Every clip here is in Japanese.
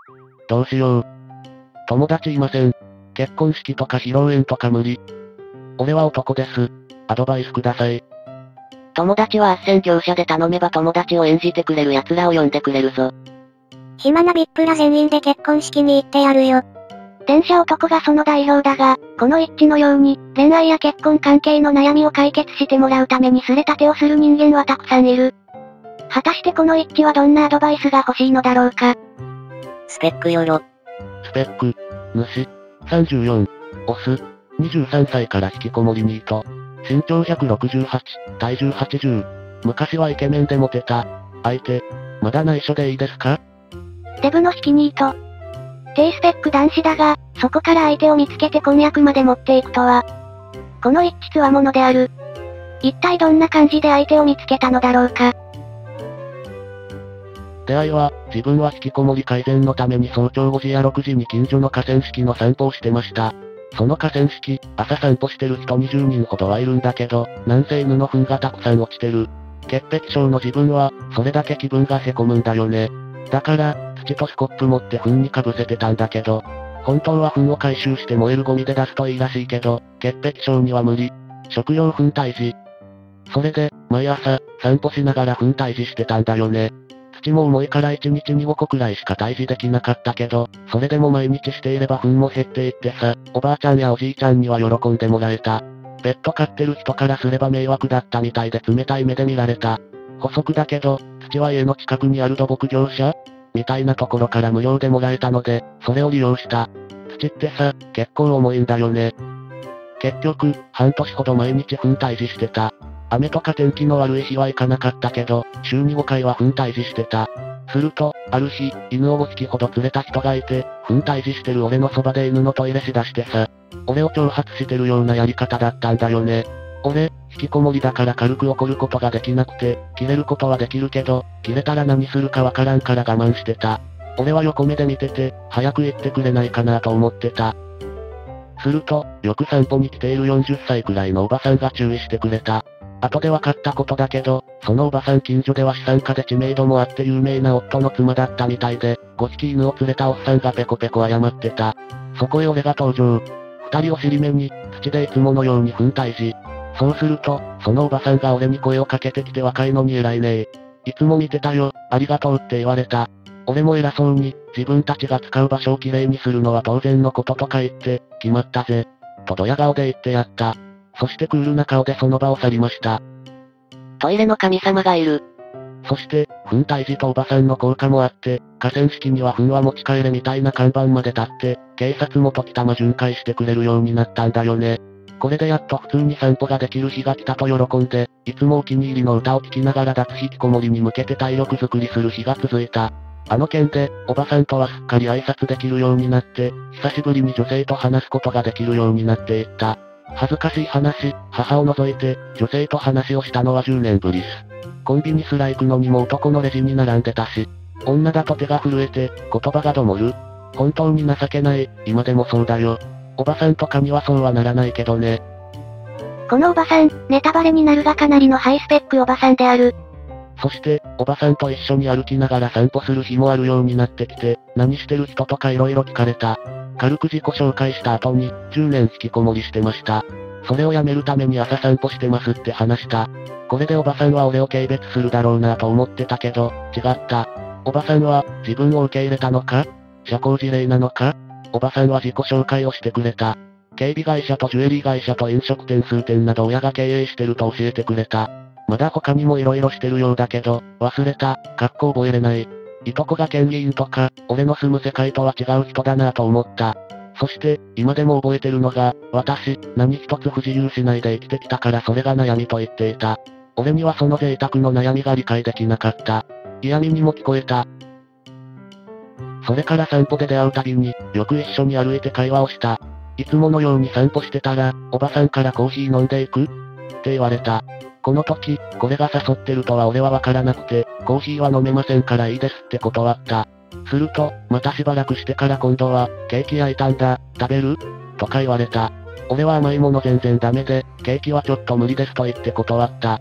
どうしよう。友達いません。結婚式とか披露宴とか無理。俺は男です。アドバイスください。 友達は斡旋業者で頼めば友達を演じてくれる奴らを呼んでくれるぞ。 暇なビップら全員で結婚式に行ってやるよ。電車男がその代表だが、この一致のように、恋愛や結婚関係の悩みを解決してもらうためにすれたてをする人間はたくさんいる。果たしてこの一致はどんなアドバイスが欲しいのだろうか。 スペックよろ。 スペック、主、34、オス、23歳から引きこもりニート。身長168、体重80。昔はイケメンでモテた。相手、まだ内緒でいいですか？ デブの引きニート。低スペック男子だが、そこから相手を見つけて婚約まで持っていくとは。この一致つわものである。一体どんな感じで相手を見つけたのだろうか。 出会いは、自分は引きこもり改善のために早朝5時や6時に近所の河川敷の散歩をしてました。その河川敷、朝散歩してる人20人ほどはいるんだけど、なんせ犬の糞がたくさん落ちてる。潔癖症の自分は、それだけ気分がへこむんだよね。だから、土とスコップ持って糞にかぶせてたんだけど、本当は糞を回収して燃えるゴミで出すといいらしいけど、潔癖症には無理。食用糞退治。それで、毎朝、散歩しながら糞退治してたんだよね。土も重いから1日に5個くらいしか退治できなかったけど、それでも毎日していれば糞も減っていってさ、おばあちゃんやおじいちゃんには喜んでもらえた。ペット飼ってる人からすれば迷惑だったみたいで冷たい目で見られた。補足だけど、土は家の近くにある土木業者みたいなところから無料でもらえたので、それを利用した。土ってさ、結構重いんだよね。結局、半年ほど毎日糞退治してた。雨とか天気の悪い日は行かなかったけど、週に5回は糞退治してた。すると、ある日、犬を5匹ほど連れた人がいて、糞退治してる俺のそばで犬のトイレしだしてさ、俺を挑発してるようなやり方だったんだよね。俺、引きこもりだから軽く怒ることができなくて、切れることはできるけど、切れたら何するかわからんから我慢してた。俺は横目で見てて、早く言ってくれないかなと思ってた。すると、よく散歩に来ている40歳くらいのおばさんが注意してくれた。後で分かったことだけど、そのおばさん近所では資産家で知名度もあって有名な夫の妻だったみたいで、5匹犬を連れたおっさんがペコペコ謝ってた。そこへ俺が登場。二人を尻目に、土でいつものように糞退治。そうすると、そのおばさんが俺に声をかけてきて若いのに偉いね。いつも見てたよ、ありがとうって言われた。俺も偉そうに、自分たちが使う場所をきれいにするのは当然のこととか言って、決まったぜ。とドヤ顔で言ってやった。そしてクールな顔でその場を去りました。 トイレの神様がいる。 そして、糞退治とおばさんの効果もあって、河川敷には糞は持ち帰れみたいな看板まで立って、警察も時たま巡回してくれるようになったんだよね。これでやっと普通に散歩ができる日が来たと喜んで、いつもお気に入りの歌を聴きながら脱引きこもりに向けて体力作りする日が続いた。あの件で、おばさんとはすっかり挨拶できるようになって、久しぶりに女性と話すことができるようになっていった。恥ずかしい話、母を除いて、女性と話をしたのは10年ぶりっす。コンビニすら行くのにも男のレジに並んでたし、女だと手が震えて、言葉がどもる。本当に情けない、今でもそうだよ。おばさんとかにはそうはならないけどね。 このおばさん、ネタバレになるがかなりのハイスペックおばさんである。 そして、おばさんと一緒に歩きながら散歩する日もあるようになってきて、何してる人とか色々聞かれた。軽く自己紹介した後に、10年引きこもりしてました。それをやめるために朝散歩してますって話した。これでおばさんは俺を軽蔑するだろうなと思ってたけど、違った。おばさんは、自分を受け入れたのか？社交辞令なのか？おばさんは自己紹介をしてくれた。警備会社とジュエリー会社と飲食店数店など親が経営してると教えてくれた。まだ他にも色々してるようだけど、忘れた、覚えれない。いとこが県議員とか、俺の住む世界とは違う人だなと思った。そして、今でも覚えてるのが、私、何一つ不自由しないで生きてきたからそれが悩みと言っていた。俺にはその贅沢の悩みが理解できなかった。嫌味にも聞こえた。それから散歩で出会うたびに、よく一緒に歩いて会話をした。いつものように散歩してたら、おばさんからコーヒー飲んでいく？って言われた。この時、これが誘ってるとは俺はわからなくて、コーヒーは飲めませんからいいですって断った。すると、またしばらくしてから今度は、ケーキ焼いたんだ、食べる？とか言われた。俺は甘いもの全然ダメで、ケーキはちょっと無理ですと言って断った。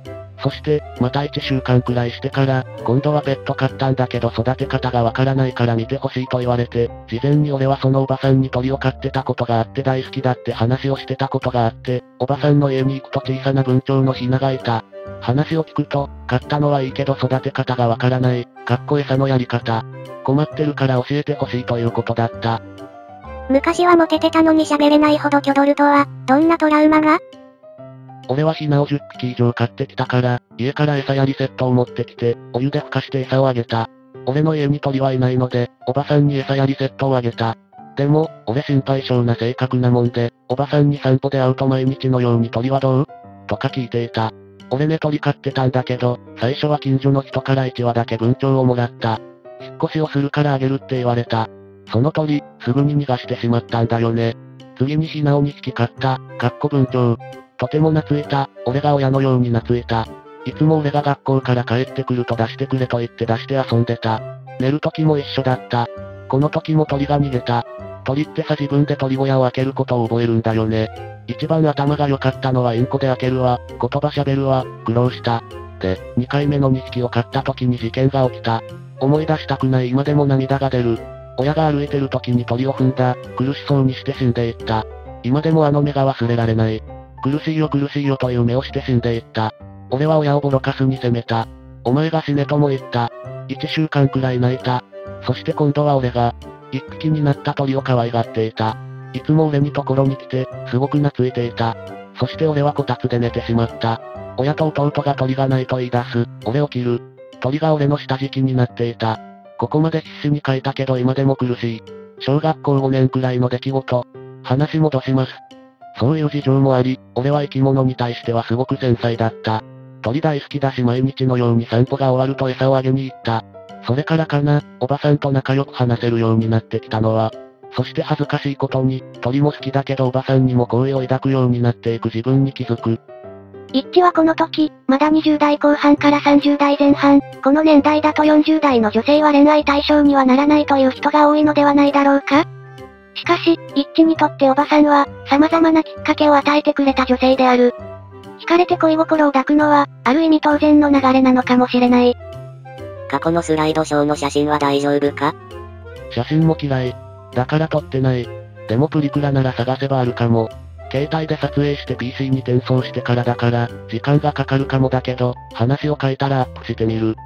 そして、また1週間くらいしてから、今度はペット飼ったんだけど育て方がわからないから見てほしいと言われて、事前に俺はそのおばさんに鳥を飼ってたことがあって大好きだって話をしてたことがあって、おばさんの家に行くと小さな文鳥のヒナがいた。話を聞くと、飼ったのはいいけど育て方がわからない、餌のやり方。困ってるから教えてほしいということだった。 昔はモテてたのに喋れないほどキョドルとは、どんなトラウマが？ 俺はヒナを10匹以上飼ってきたから、家から餌やりセットを持ってきて、お湯でふかして餌をあげた。俺の家に鳥はいないので、おばさんに餌やりセットをあげた。でも、俺心配性な性格なもんで、おばさんに散歩で会うと毎日のように鳥はどうとか聞いていた。俺ね鳥飼ってたんだけど、最初は近所の人から1羽だけ文鳥をもらった。引っ越しをするからあげるって言われた。その鳥、すぐに逃がしてしまったんだよね。次にヒナを2匹飼った、文鳥。とても懐いた、俺が親のように懐いた。いつも俺が学校から帰ってくると出してくれと言って出して遊んでた。寝る時も一緒だった。この時も鳥が逃げた。鳥ってさ自分で鳥小屋を開けることを覚えるんだよね。一番頭が良かったのはインコで開けるわ、言葉喋るわ、苦労した。で、2回目の2匹を飼った時に事件が起きた。思い出したくない今でも涙が出る。親が歩いてる時に鳥を踏んだ、苦しそうにして死んでいった。今でもあの目が忘れられない。苦しいよという目をして死んでいった。俺は親をボロカスに責めた。お前が死ねとも言った。1週間くらい泣いた。そして今度は俺が、1匹になった鳥を可愛がっていた。いつも俺にところに来て、すごく懐いていた。そして俺はこたつで寝てしまった。親と弟が鳥がないと言い出す。俺起きる。鳥が俺の下敷きになっていた。ここまで必死に書いたけど今でも苦しい。小学校5年くらいの出来事。話戻します。そういう事情もあり、俺は生き物に対してはすごく繊細だった。鳥大好きだし毎日のように散歩が終わると餌をあげに行った。それからかな、おばさんと仲良く話せるようになってきたのは。そして恥ずかしいことに、鳥も好きだけどおばさんにも好意を抱くようになっていく自分に気づく。 一致はこの時、まだ20代後半から30代前半、この年代だと40代の女性は恋愛対象にはならないという人が多いのではないだろうか？しかし、一致にとっておばさんは、様々なきっかけを与えてくれた女性である。惹かれて恋心を抱くのは、ある意味当然の流れなのかもしれない。 過去のスライドショーの写真は大丈夫か？ 写真も嫌い。だから撮ってない。でもプリクラなら探せばあるかも。携帯で撮影して PC に転送してからだから、時間がかかるかもだけど、話を書いたらアップしてみる。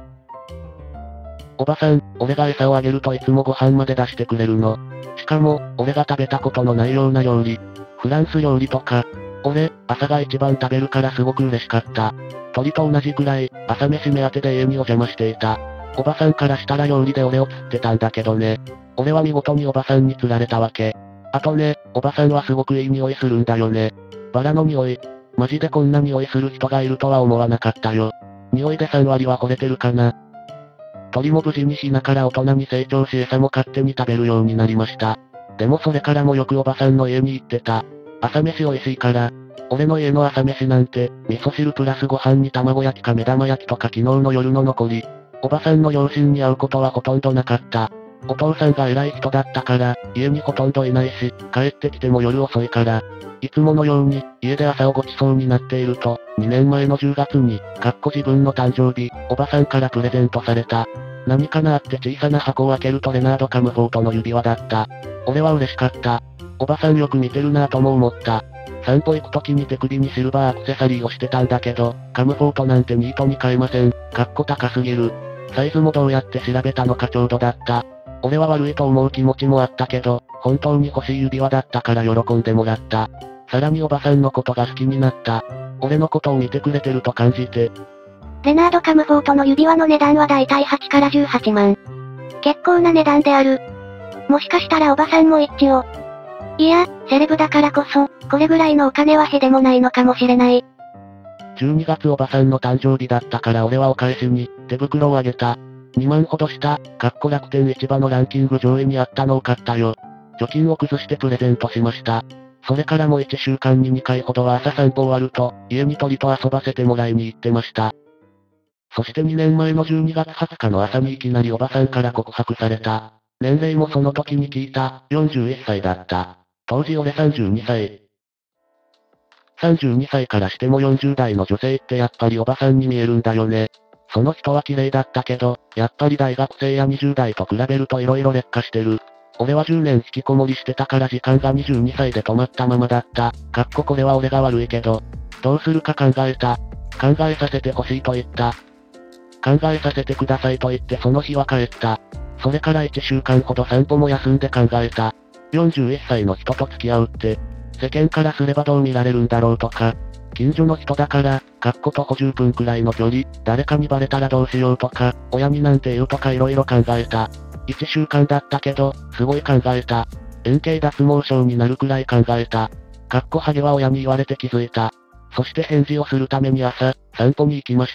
おばさん、俺が餌をあげるといつもご飯まで出してくれるの。しかも、俺が食べたことのないような料理。フランス料理とか。俺、朝が一番食べるからすごく嬉しかった。鳥と同じくらい、朝飯目当てで家にお邪魔していた。おばさんからしたら料理で俺を釣ってたんだけどね。俺は見事におばさんに釣られたわけ。あとね、おばさんはすごくいい匂いするんだよね。バラの匂い。マジでこんな匂いする人がいるとは思わなかったよ。匂いで3割は惚れてるかな。鳥も無事にヒナから大人に成長し餌も勝手に食べるようになりました。でもそれからもよくおばさんの家に行ってた。朝飯美味しいから。俺の家の朝飯なんて、味噌汁プラスご飯に卵焼きか目玉焼きとか昨日の夜の残り。おばさんの両親に会うことはほとんどなかった。お父さんが偉い人だったから、家にほとんどいないし、帰ってきても夜遅いから。いつものように、家で朝をごちそうになっていると、2年前の10月に、自分の誕生日、おばさんからプレゼントされた。何かなって小さな箱を開けるとレナード・カムフォートの指輪だった。俺は嬉しかった。おばさんよく見てるなぁとも思った。散歩行く時に手首にシルバーアクセサリーをしてたんだけど、カムフォートなんてニートに買えません。高すぎる。サイズもどうやって調べたのかちょうどだった。俺は悪いと思う気持ちもあったけど、本当に欲しい指輪だったから喜んでもらった。さらにおばさんのことが好きになった。俺のことを見てくれてると感じて。 レナード・カムフォートの指輪の値段はだいたい8から18万。結構な値段である。もしかしたらおばさんも一致を。いや、セレブだからこそ、これぐらいのお金はへでもないのかもしれない。 12月おばさんの誕生日だったから俺はお返しに、手袋をあげた。2万ほどした、楽天市場のランキング上位にあったのを買ったよ。貯金を崩してプレゼントしました。それからも1週間に2回ほどは朝散歩終わると、家に鳥と遊ばせてもらいに行ってました。そして2年前の12月20日の朝にいきなりおばさんから告白された。年齢もその時に聞いた、41歳だった。当時俺32歳。 32歳からしても40代の女性ってやっぱりおばさんに見えるんだよね。その人は綺麗だったけど、やっぱり大学生や20代と比べると色々劣化してる。俺は10年引きこもりしてたから時間が22歳で止まったままだった。これは俺が悪いけど、どうするか考えた。考えさせてほしいと言った。考えさせてくださいと言ってその日は帰った。それから1週間ほど散歩も休んで考えた。41歳の人と付き合うって、世間からすればどう見られるんだろうとか、近所の人だから、徒歩10分くらいの距離、誰かにバレたらどうしようとか、親になんて言うとか色々考えた。1週間だったけど、すごい考えた。円形脱毛症になるくらい考えた。ハゲは親に言われて気づいた。そして返事をするために朝、散歩に行きました。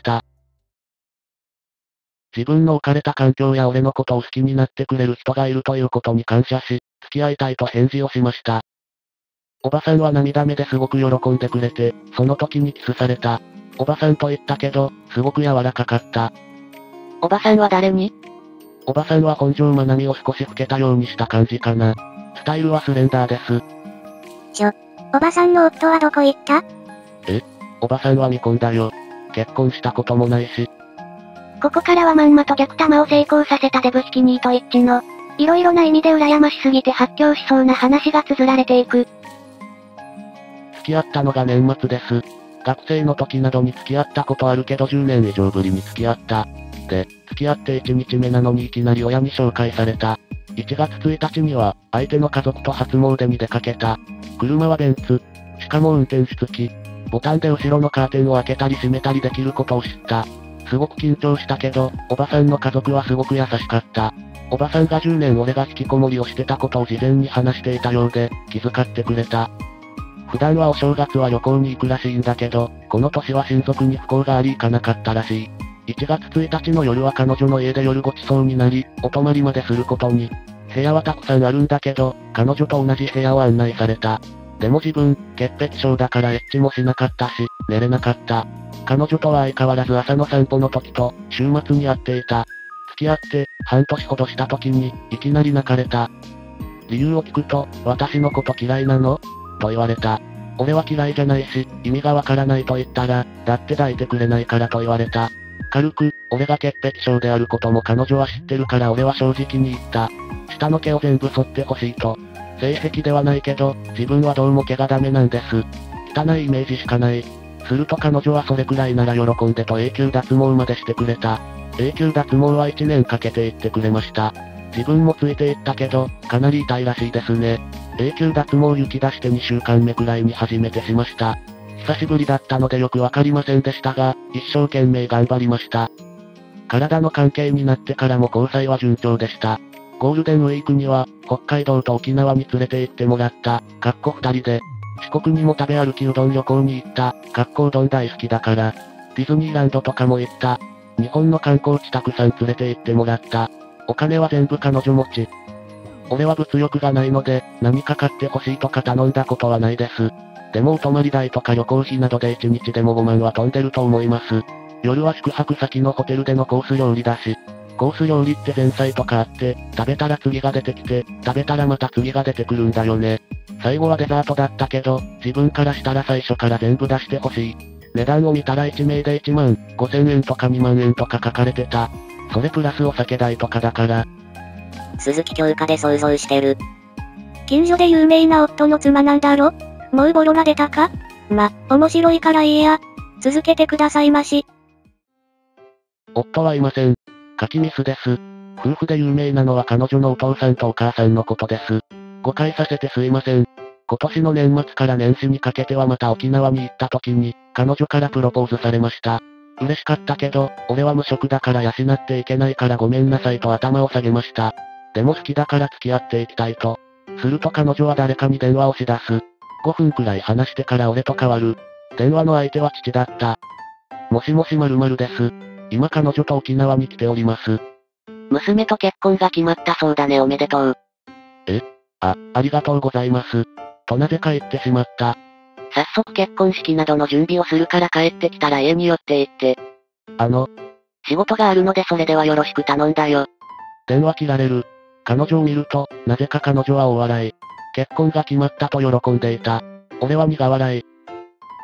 自分の置かれた環境や俺のことを好きになってくれる人がいるということに感謝し、付き合いたいと返事をしました。おばさんは涙目ですごく喜んでくれて、その時にキスされた。おばさんと言ったけど、すごく柔らかかった。 おばさんは誰に？ おばさんは本庄まなみを少し老けたようにした感じかな。スタイルはスレンダーです。 おばさんの夫はどこ行った？ おばさんは未婚だよ。結婚したこともないし。 ここからはまんまと逆玉を成功させたデブスキニーと一致の、色々な意味で羨ましすぎて発狂しそうな話が綴られていく。 付き合ったのが年末です。学生の時などに付き合ったことあるけど10年以上ぶりに付き合った。で、付き合って1日目なのにいきなり親に紹介された。1月1日には、相手の家族と初詣に出かけた。車はベンツ。しかも運転手付き。ボタンで後ろのカーテンを開けたり閉めたりできることを知った。すごく緊張したけど、おばさんの家族はすごく優しかった。おばさんが10年俺が引きこもりをしてたことを事前に話していたようで、気遣ってくれた。普段はお正月は旅行に行くらしいんだけど、この年は親族に不幸があり行かなかったらしい。1月1日の夜は彼女の家で夜ごちそうになり、お泊まりまですることに。部屋はたくさんあるんだけど、彼女と同じ部屋を案内された。でも自分、潔癖症だからエッチもしなかったし、寝れなかった。彼女とは相変わらず朝の散歩の時と、週末に会っていた。付き合って、半年ほどした時に、いきなり泣かれた。理由を聞くと、私のこと嫌いなの？と言われた。俺は嫌いじゃないし、意味がわからないと言ったら、だって抱いてくれないからと言われた。軽く、俺が潔癖症であることも彼女は知ってるから俺は正直に言った。下の毛を全部剃ってほしいと。性癖ではないけど、自分はどうも毛がダメなんです。汚いイメージしかない。すると彼女はそれくらいなら喜んでと永久脱毛までしてくれた。永久脱毛は1年かけて言ってくれました。自分もついていったけど、かなり痛いらしいですね。永久脱毛行き出して2週間目くらいに初めてしました。久しぶりだったのでよくわかりませんでしたが、一生懸命頑張りました。体の関係になってからも交際は順調でした。ゴールデンウィークには、北海道と沖縄に連れて行ってもらった、2人で。四国にも食べ歩きうどん旅行に行った、うどん大好きだから。ディズニーランドとかも行った。日本の観光地たくさん連れて行ってもらった。お金は全部彼女持ち。俺は物欲がないので、何か買ってほしいとか頼んだことはないです。でもお泊まり代とか旅行費などで1日でも5万は飛んでると思います。夜は宿泊先のホテルでのコース料理だし。コース料理って前菜とかあって、食べたら次が出てきて、食べたらまた次が出てくるんだよね。最後はデザートだったけど、自分からしたら最初から全部出してほしい。値段を見たら1名で1万5000円とか2万円とか書かれてた。それプラスお酒代とかだから。 鈴木京香で想像してる。 近所で有名な夫の妻なんだろ？もうボロが出たか？面白いからいいや。続けてくださいまし。 夫はいません。書きミスです。夫婦で有名なのは彼女のお父さんとお母さんのことです。誤解させてすいません。今年の年末から年始にかけてはまた沖縄に行った時に、彼女からプロポーズされました。嬉しかったけど、俺は無職だから養っていけないからごめんなさいと頭を下げました。でも好きだから付き合っていきたいと。すると彼女は誰かに電話をし出す。5分くらい話してから俺と変わる。電話の相手は父だった。もしもし〇〇です。今彼女と沖縄に来ております。 娘と結婚が決まったそうだね、おめでとう。 ありがとうございます。となぜ帰ってしまった。 早速結婚式などの準備をするから帰ってきたら家に寄って行って。仕事があるのでそれではよろしく頼んだよ。 電話切られる。彼女を見ると、なぜか彼女は大笑い。結婚が決まったと喜んでいた。俺は苦笑い。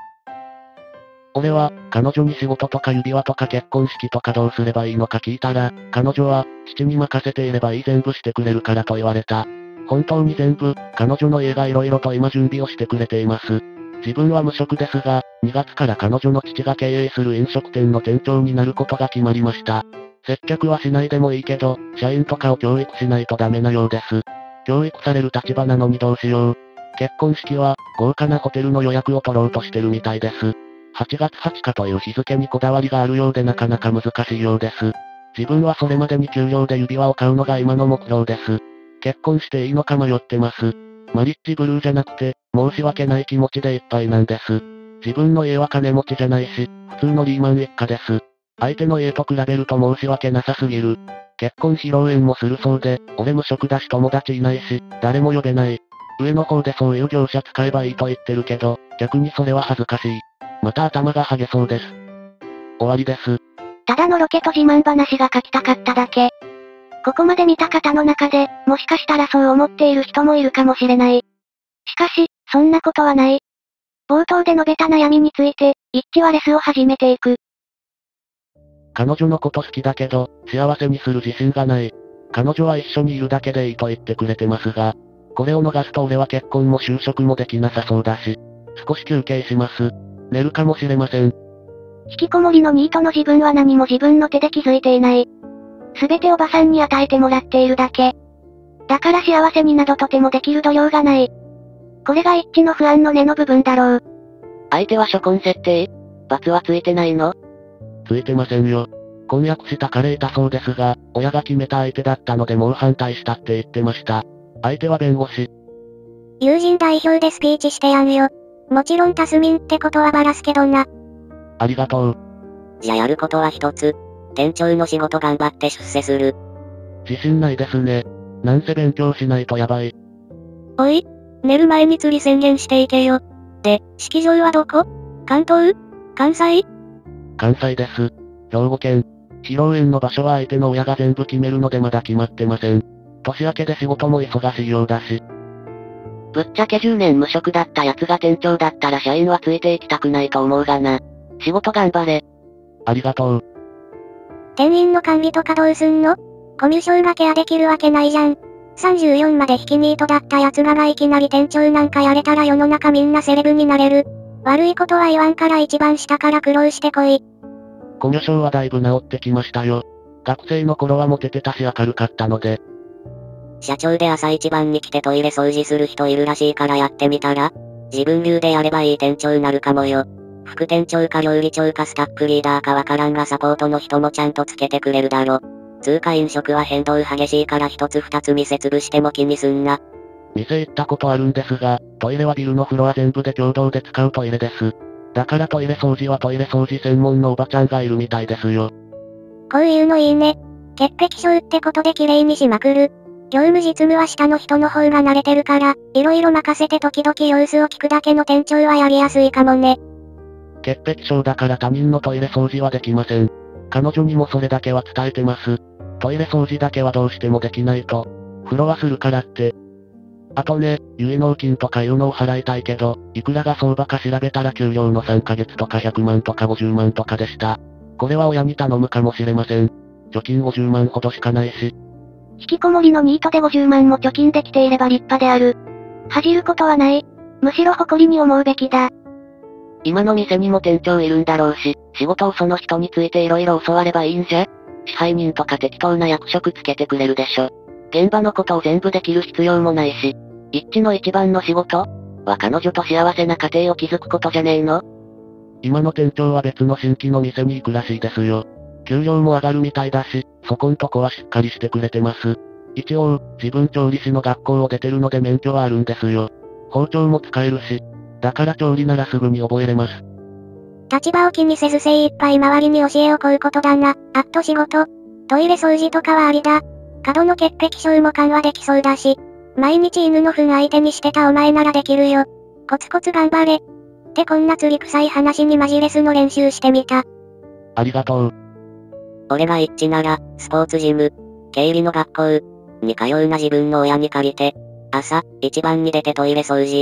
これは、彼女に仕事とか指輪とか結婚式とかどうすればいいのか聞いたら、彼女は、父に任せていればいい全部してくれるからと言われた。本当に全部、彼女の家が色々と今準備をしてくれています。自分は無職ですが、2月から彼女の父が経営する飲食店の店長になることが決まりました。接客はしないでもいいけど、社員とかを教育しないとダメなようです。教育される立場なのにどうしよう。結婚式は、豪華なホテルの予約を取ろうとしてるみたいです。8月20日という日付にこだわりがあるようでなかなか難しいようです。自分はそれまでに給料で指輪を買うのが今の目標です。結婚していいのか迷ってます。マリッジブルーじゃなくて、申し訳ない気持ちでいっぱいなんです。自分の家は金持ちじゃないし、普通のリーマン一家です。相手の家と比べると申し訳なさすぎる。結婚披露宴もするそうで、俺無職だし友達いないし、誰も呼べない。上の方でそういう業者使えばいいと言ってるけど、逆にそれは恥ずかしい。また頭がハゲそうです。終わりです。 ただのロケと自慢話が書きたかっただけ。ここまで見た方の中で、もしかしたらそう思っている人もいるかもしれない。しかし、そんなことはない。冒頭で述べた悩みについて、一致はレスを始めていく。 彼女のこと好きだけど、幸せにする自信がない。彼女は一緒にいるだけでいいと言ってくれてますが、これを逃すと俺は結婚も就職もできなさそうだし、少し休憩します。寝るかもしれません。 引きこもりのニートの自分は何も自分の手で気づいていない。すべておばさんに与えてもらっているだけ。だから幸せになどとてもできる度量がない。これが一致の不安の根の部分だろう。 相手は初婚設定？罰はついてないの？ ついてませんよ。婚約した彼いたそうですが、親が決めた相手だったのでもう反対したって言ってました。相手は弁護士。 友人代表でスピーチしてやんよ。もちろんタスミンってことはバラすけどな。 ありがとう。 じゃやることは一つ。店長の仕事頑張って出世する。 自信ないですね。なんせ勉強しないとやばい。 おい、寝る前に釣り宣言していけよ。で、式場はどこ？関東？関西？ 関西です。兵庫県。披露宴の場所は相手の親が全部決めるのでまだ決まってません。年明けで仕事も忙しいようだし。 ぶっちゃけ10年無職だった奴が店長だったら社員はついていきたくないと思うがな。仕事頑張れ。 ありがとう。 店員の管理とかどうすんの？コミュ障がケアできるわけないじゃん。34まで引きニートだった奴らがいきなり店長なんかやれたら世の中みんなセレブになれる。悪いことは言わんから一番下から苦労してこい。 コミュ障はだいぶ治ってきましたよ。学生の頃はモテてたし明るかったので。 社長で朝一番に来てトイレ掃除する人いるらしいからやってみたら？自分流でやればいい店長になるかもよ。副店長か料理長かスタッフリーダーかわからんがサポートの人もちゃんとつけてくれるだろ。通貨飲食は変動激しいから一つ二つ店潰しても気にすんな。 店行ったことあるんですが、トイレはビルのフロア全部で共同で使うトイレです。だからトイレ掃除はトイレ掃除専門のおばちゃんがいるみたいですよ。 こういうのいいね。潔癖症ってことで綺麗にしまくる。業務実務は下の人の方が慣れてるから、いろいろ任せて時々様子を聞くだけの店長はやりやすいかもね。 潔癖症だから他人のトイレ掃除はできません。彼女にもそれだけは伝えてます。トイレ掃除だけはどうしてもできないと。風呂はするからって。あとね、結納金とかいうのを払いたいけど、いくらが相場か調べたら給料の3ヶ月とか100万とか50万とかでした。これは親に頼むかもしれません。貯金50万ほどしかないし。 引きこもりのニートで50万も貯金できていれば立派である。恥じることはない。むしろ誇りに思うべきだ。 今の店にも店長いるんだろうし、仕事をその人について色々教わればいいんじゃ？支配人とか適当な役職つけてくれるでしょ。現場のことを全部できる必要もないし、一致の一番の仕事は彼女と幸せな家庭を築くことじゃねえの？ 今の店長は別の新規の店に行くらしいですよ。給料も上がるみたいだし、そこんとこはしっかりしてくれてます。一応、自分調理師の学校を出てるので免許はあるんですよ。包丁も使えるし、だから調理ならすぐに覚えれます。 立場を気にせず精一杯周りに教えを請うことだな。あと仕事。トイレ掃除とかはありだ。過度の潔癖症も緩和できそうだし。毎日犬の糞相手にしてたお前ならできるよ。コツコツ頑張れ。ってこんな釣り臭い話にマジレスの練習してみた。 ありがとう。 俺が一致なら、スポーツジム、経理の学校に通うな自分の親に借りて、朝、一番に出てトイレ掃除、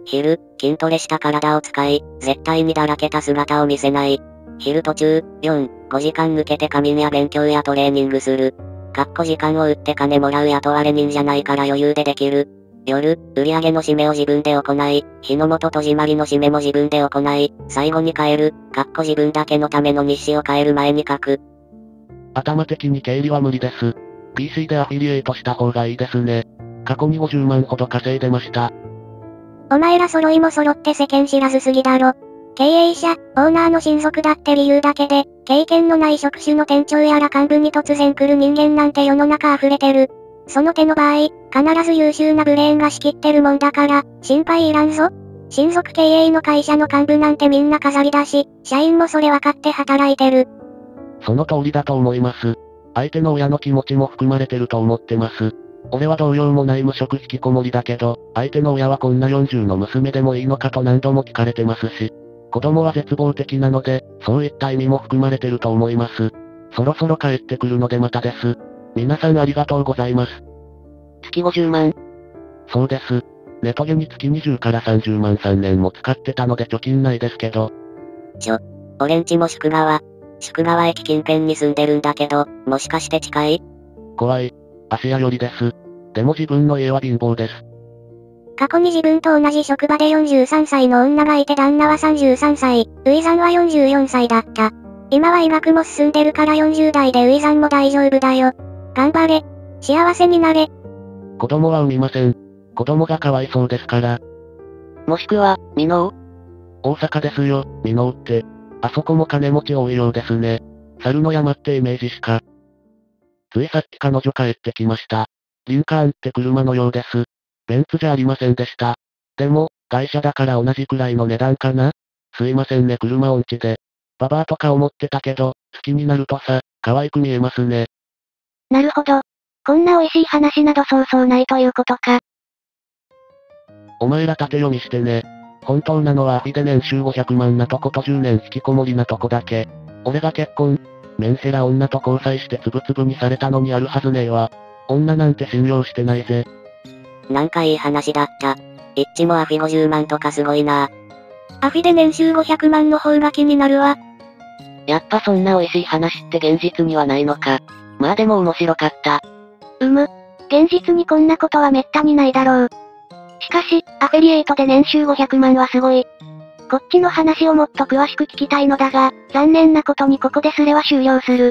昼、筋トレした体を使い、絶対にだらけた姿を見せない。昼途中、4、5時間抜けて仮眠や勉強やトレーニングする。時間を売って金もらう雇われ人じゃないから余裕でできる。夜、売り上げの締めを自分で行い、日の元と締まりの締めも自分で行い、最後に変える。自分だけのための日誌を変える前に書く。 頭的に経理は無理です。PC でアフィリエイトした方がいいですね。過去に50万ほど稼いでました。 お前ら揃いも揃って世間知らずすぎだろ。経営者、オーナーの親族だって理由だけで、経験のない職種の店長やら幹部に突然来る人間なんて世の中溢れてる。その手の場合、必ず優秀なブレーンが仕切ってるもんだから、心配いらんぞ。親族経営の会社の幹部なんてみんな飾りだし、社員もそれ分かって働いてる。 その通りだと思います。相手の親の気持ちも含まれてると思ってます。俺は動揺もない無職引きこもりだけど、相手の親はこんな40の娘でもいいのかと何度も聞かれてますし、子供は絶望的なので、そういった意味も含まれてると思います。そろそろ帰ってくるのでまたです。皆さんありがとうございます。 月50万。 そうです。ネトゲに月20から30万3年も使ってたので貯金ないですけど。 俺んちも宿川駅近辺に住んでるんだけど、もしかして近い？ 怖い。芦屋寄りです。でも自分の家は貧乏です。 過去に自分と同じ職場で43歳の女がいて旦那は33歳、ウイザンは44歳だった。今は医学も進んでるから40代でウイザンも大丈夫だよ。頑張れ。幸せになれ。 子供は産みません。子供がかわいそうですから。 もしくは、箕面？ 大阪ですよ、箕面って。あそこも金持ち多いようですね。猿の山ってイメージしか。ついさっき彼女帰ってきました。リンカーンって車のようです。ベンツじゃありませんでした。でも、外車だから同じくらいの値段かな？すいませんね車音痴で。ババアとか思ってたけど、好きになるとさ、可愛く見えますね。 なるほど。こんな美味しい話などそうそうないということか。 お前ら縦読みしてね。本当なのはアフィで年収500万なとこと10年引きこもりなとこだけ。俺が結婚、メンヘラ女と交際してつぶつぶにされたのにあるはずねえわ。女なんて信用してないぜ。 なんかいい話だった。一致もアフィ50万とかすごいな。 アフィで年収500万の方が気になるわ。 やっぱそんな美味しい話って現実にはないのか。まあでも面白かった。 現実にこんなことはめったにないだろう。しかし、アフィリエイトで年収500万はすごい。こっちの話をもっと詳しく聞きたいのだが、残念なことにここでスレは終了する。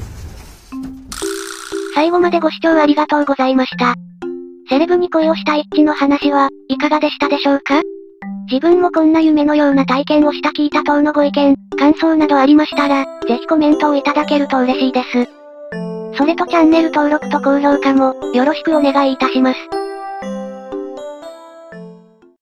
最後までご視聴ありがとうございました。セレブに恋をした一致の話は、いかがでしたでしょうか？自分もこんな夢のような体験をした聞いた等のご意見、感想などありましたら、ぜひコメントをいただけると嬉しいです。それとチャンネル登録と高評価も、よろしくお願いいたします。